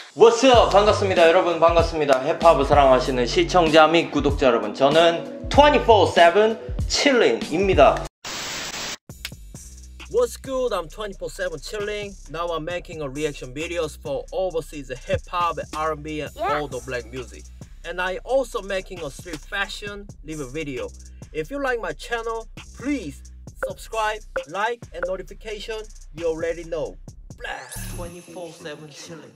What's up? 반갑습니다. 여러분 반갑습니다. 힙합을 사랑하시는 시청자 및 구독자 여러분, 저는 24/7 chilling입니다. What's good? I'm 24/7 chilling. Now I'm making a reaction videos for overseas hip-hop, R&B and all the black music. And I also making a street fashion review video. If you like my channel, please subscribe, like and notification. You already know. 24/7 chilling.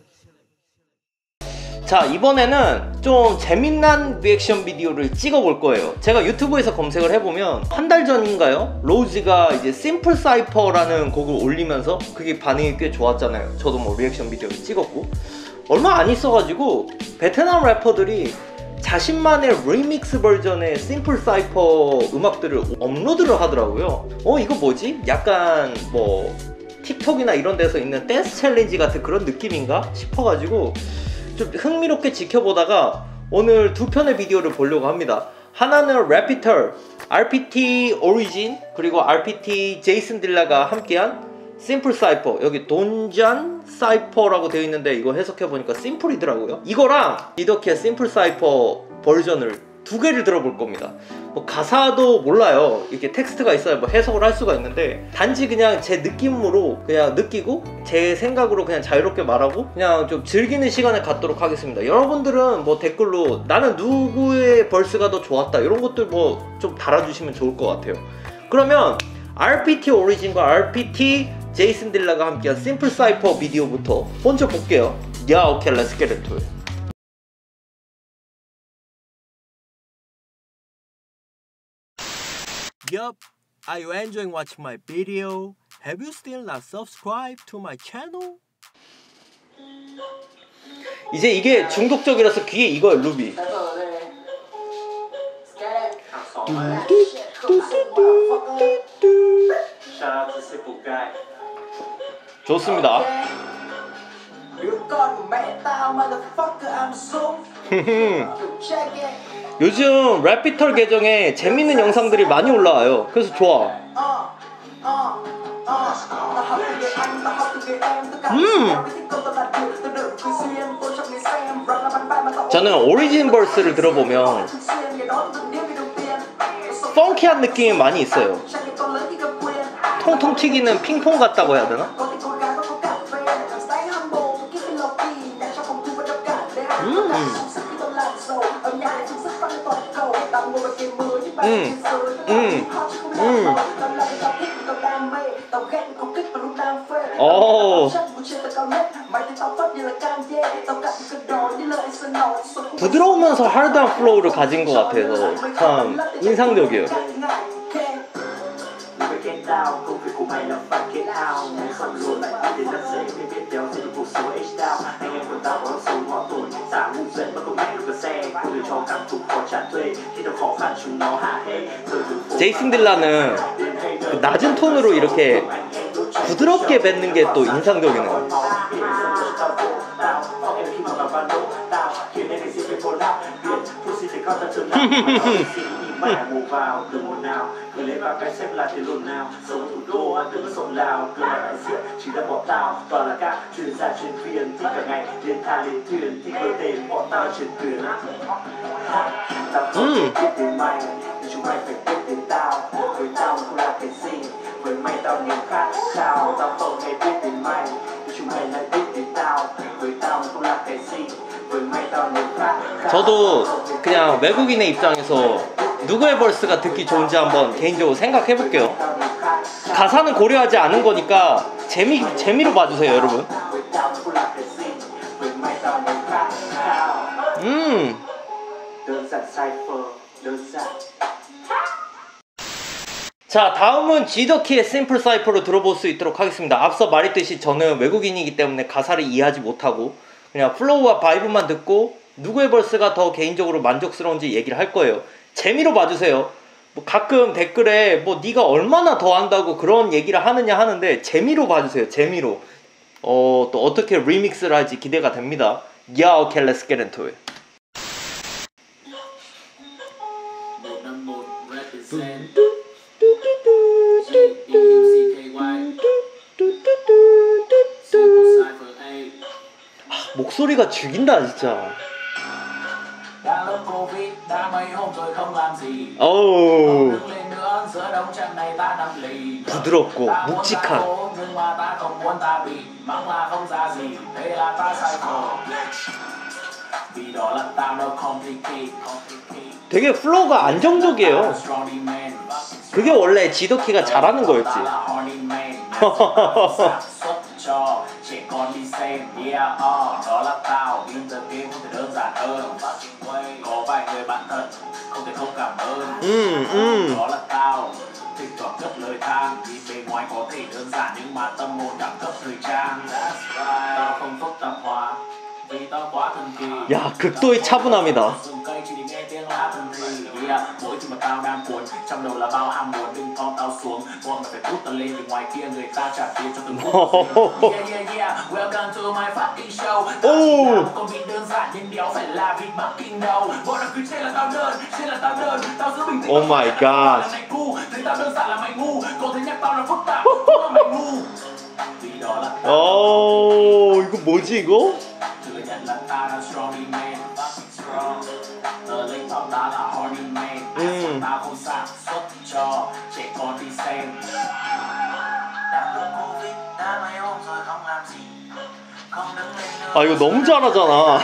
자, 이번에는 좀 재미난 리액션 비디오를 찍어 볼 거예요. 제가 유튜브에서 검색을 해보면 한 달 전인가요? 로즈가 이제 심플 사이퍼라는 곡을 올리면서 그게 반응이 꽤 좋았잖아요. 저도 뭐 리액션 비디오를 찍었고, 얼마 안 있어가지고 베트남 래퍼들이 자신만의 리믹스 버전의 심플 사이퍼 음악들을 업로드를 하더라고요. 이거 뭐지? 약간 뭐 틱톡이나 이런 데서 있는 댄스 챌린지 같은 그런 느낌인가 싶어가지고 좀 흥미롭게 지켜보다가 오늘 두 편의 비디오를 보려고 합니다. 하나는 래피터 RPT 오리진, 그리고 RPT 제이슨 딜라가 함께한 심플 사이퍼, 여기 돈잔 사이퍼라고 되어 있는데 이거 해석해보니까 심플이더라고요. 이거랑 지더키의 심플 사이퍼 버전을 두 개를 들어볼 겁니다. 뭐 가사도 몰라요. 이렇게 텍스트가 있어야 뭐 해석을 할 수가 있는데, 단지 그냥 제 느낌으로 그냥 느끼고 제 생각으로 그냥 자유롭게 말하고 그냥 좀 즐기는 시간을 갖도록 하겠습니다. 여러분들은 뭐 댓글로 나는 누구의 벌스가 더 좋았다 이런 것들 뭐 좀 달아주시면 좋을 것 같아요. 그러면 RPT 오리진과 RPT 제이슨 딜라가 함께한 심플 사이퍼 비디오부터 먼저 볼게요. Yeah, okay, let's get into it. Yup, are you enjoying watching my video? Have you still not subscribed to my channel? 이제 이게 중독적이라서 귀에 이거예요, 루비. 좋습니다. 요즘 래피털 계정에 재밌는 영상들이 많이 올라와요. 그래서 좋아. 저는 오리진 벌스를 들어보면 펑키한 느낌이 많이 있어요. 통통 튀기는 핑퐁 같다고 해야 되나? 부드러우면서 하드한 플로우를 가진 것 같아서 참 인상적이에요. 제이슨 딜라는 그 낮은 톤으로 이렇게 부드럽게 뱉는 게 또 인상적이네요. 저도 그냥 외국인의 입장에서 누구의 벌스가 듣기 좋은지 한번 개인적으로 생각해 볼게요. 가사는 고려하지 않은 거니까 재미로 봐주세요, 여러분. 자, 다음은 지더키의 심플 사이퍼로 들어볼 수 있도록 하겠습니다. 앞서 말했듯이 저는 외국인이기 때문에 가사를 이해하지 못하고 그냥 플로우와 바이브만 듣고 누구의 벌스가 더 개인적으로 만족스러운지 얘기를 할 거예요. 재미로 봐주세요. 뭐 가끔 댓글에 뭐 네가 얼마나 더 한다고 그런 얘기를 하느냐 하는데, 재미로 봐주세요. 재미로. 또 어떻게 리믹스를 할지 기대가 됩니다. Yeah, okay, let's get into it. 목소리가 죽인다 진짜. 어우, 부드럽고 묵직한. 되게 플로우가 안정적이에요. 그게 원래 지더키가 잘하는 거였지. 야, 극도의 차분함이다. 오 마이 갓. 오, 이거 뭐지 이거? 아, 이거 너무 잘하잖아.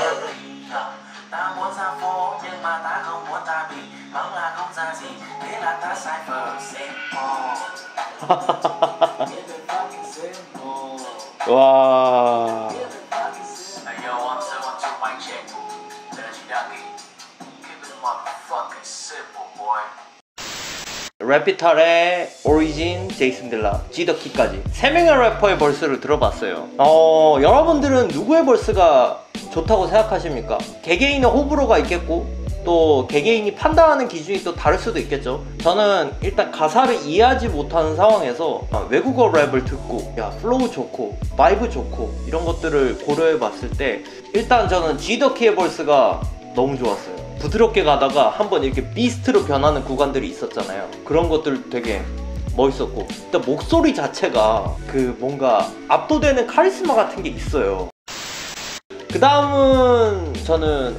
와. 래피탈의 오리진, 제이슨 딜라, 지더키까지 3명의 래퍼의 벌스를 들어봤어요. 여러분들은 누구의 벌스가 좋다고 생각하십니까? 개개인의 호불호가 있겠고 또 개개인이 판단하는 기준이 또 다를 수도 있겠죠. 저는 일단 가사를 이해하지 못하는 상황에서 외국어 랩을 듣고 야 플로우 좋고 바이브 좋고 이런 것들을 고려해 봤을 때 일단 저는 지더키의 벌스가 너무 좋았어요. 부드럽게 가다가 한번 이렇게 비스트로 변하는 구간들이 있었잖아요. 그런 것들 되게 멋있었고 일단 목소리 자체가 그 뭔가 압도되는 카리스마 같은 게 있어요. 그 다음은 저는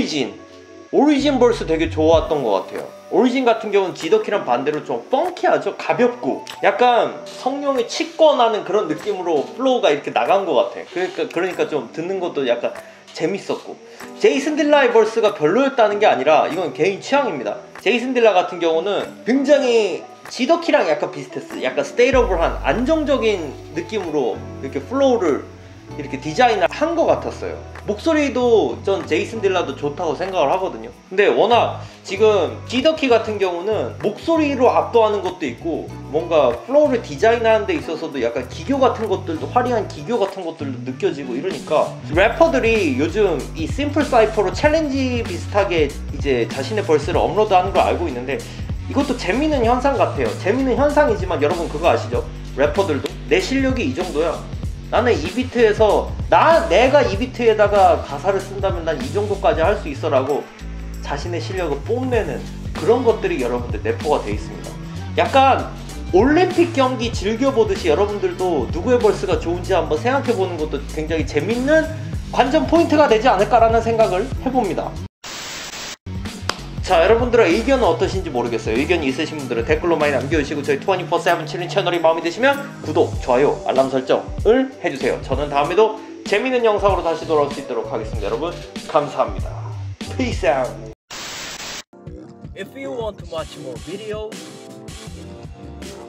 오리진 벌스 되게 좋았던 것 같아요. 오리진 같은 경우는 지더키랑 반대로 좀 펑키하죠. 가볍고 약간 성룡이 치권하는 그런 느낌으로 플로우가 이렇게 나간 것 같아. 그러니까 좀 듣는 것도 약간 재밌었고, 제이슨 딜라의 벌스가 별로였다는 게 아니라 이건 개인 취향입니다. 제이슨 딜라 같은 경우는 굉장히 지더키랑 약간 비슷했어요. 약간 스테이러블한 안정적인 느낌으로 이렇게 플로우를 이렇게 디자인을 한 것 같았어요. 목소리도 전 제이슨 딜라도 좋다고 생각을 하거든요. 근데 워낙 지금 지더키 같은 경우는 목소리로 압도하는 것도 있고 뭔가 플로우를 디자인하는 데 있어서도 약간 기교 같은 것들도, 화려한 기교 같은 것들도 느껴지고 이러니까 래퍼들이 요즘 이 심플 사이퍼로 챌린지 비슷하게 이제 자신의 벌스를 업로드하는 걸 알고 있는데 이것도 재밌는 현상 같아요. 재밌는 현상이지만 여러분 그거 아시죠? 래퍼들도 내 실력이 이 정도야. 나는 이 비트에서 내가 이 비트에다가 가사를 쓴다면 난 이 정도까지 할 수 있어 라고 자신의 실력을 뽐내는 그런 것들이 여러분들 내포가 돼 있습니다. 약간 올림픽 경기 즐겨보듯이 여러분들도 누구의 벌스가 좋은지 한번 생각해보는 것도 굉장히 재밌는 관전 포인트가 되지 않을까라는 생각을 해봅니다. 자, 여러분들의 의견은 어떠신지 모르겠어요. 의견이 있으신 분들은 댓글로 많이 남겨주시고 저희 24/7 칠린 채널이 마음에 드시면 구독, 좋아요, 알람 설정을 해주세요. 저는 다음에도 재밌는 영상으로 다시 돌아올 수 있도록 하겠습니다. 여러분 감사합니다. Peace out. If you want to watch more videos,